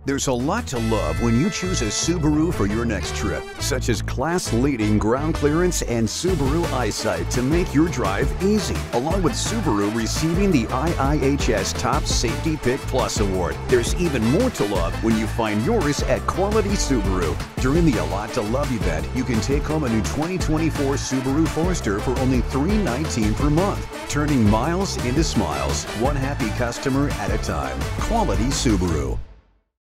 There's a lot to love when you choose a Subaru for your next trip, such as class-leading ground clearance and Subaru eyesight to make your drive easy, along with Subaru receiving the IIHS Top Safety Pick Plus Award. There's even more to love when you find yours at Quality Subaru. During the A Lot to Love event, you can take home a new 2024 Subaru Forester for only $319 per month, turning miles into smiles, one happy customer at a time. Quality Subaru.